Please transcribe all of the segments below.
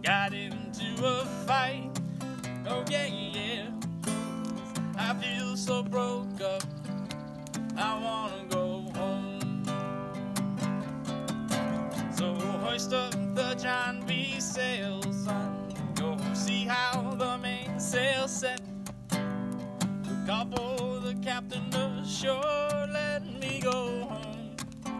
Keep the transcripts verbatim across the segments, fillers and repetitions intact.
got into a fight. Oh yeah, yeah. I feel so broke up, I wanna go home. So hoist up the John B. sail, son. Go see how the mainsail set. Couple the captain ashore, let me go home.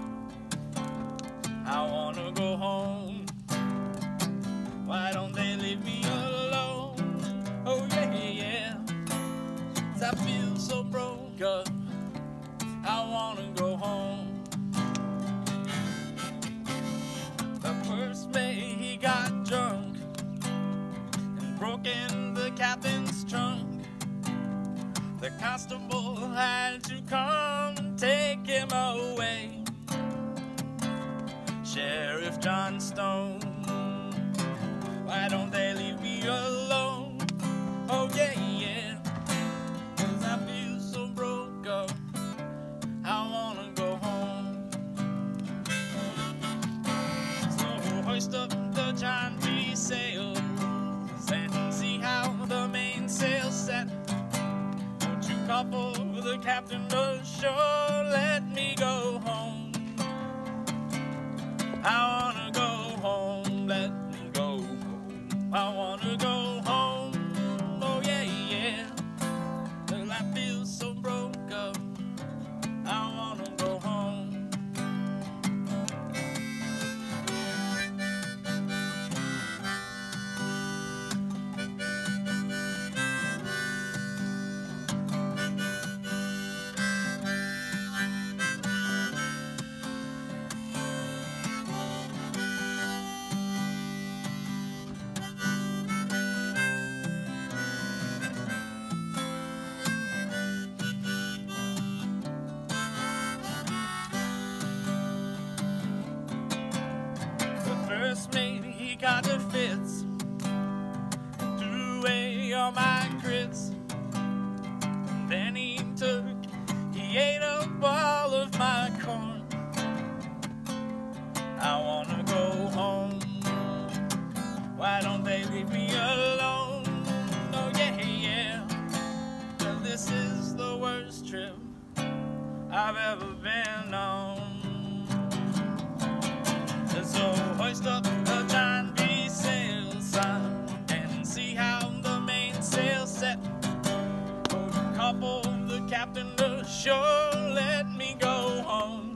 I wanna go home. Why don't they leave me alone? Oh yeah, yeah. 'Cause I feel so broke up, I wanna go home. The first mate, he got drunk and broke in the captain's trunk. The constable had to come and take him away. Sheriff John Stone, why don't they leave me alone? Oh yeah, yeah. 'Cause I feel so broke up, I wanna go home. So hoist up the John B. sails and see how the mainsail set. Couple the captain ashore, let me go home. I wanna go home, let me go home. I wanna go home, oh yeah, yeah. Well, I feel so broke up, I wanna go home. First mate, he got the fits, threw away all my grits. Then he took, he ate up all of my corn. I wanna go home. Why don't they leave me alone? Oh yeah, yeah. 'Cause this is the worst trip I've ever been on. So hoist up the John B. sail, son, and see how the mainsail set. Couple the captain ashore, let me go home.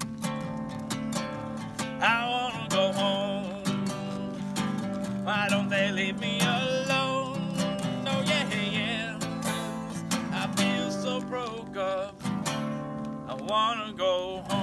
I wanna go home. Why don't they leave me alone? Oh yeah, yeah. 'Cause I feel so broke up, I wanna go home.